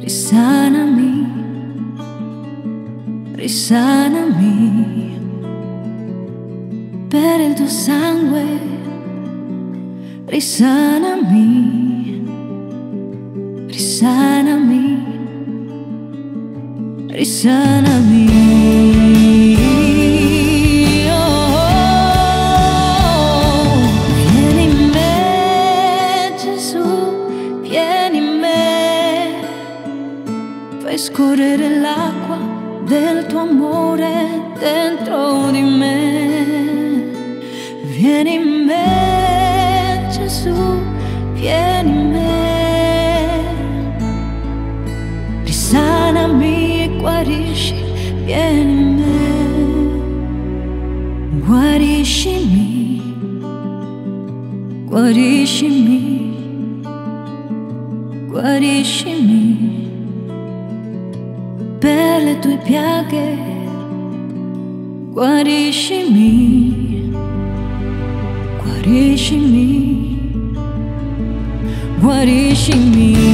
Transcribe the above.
risanami, risanami per il tuo sangue, risanami, risanami, risanami. Vieni in me, Gesù, vieni in me, fai scorrere l'acqua del tuo amore dentro di me. Vieni in me, Gesù, vieni in me, risanami e guarisci, vieni in me, guariscimi, guariscimi, guariscimi per le tue piaghe, guariscimi, guariscimi, guariscimi.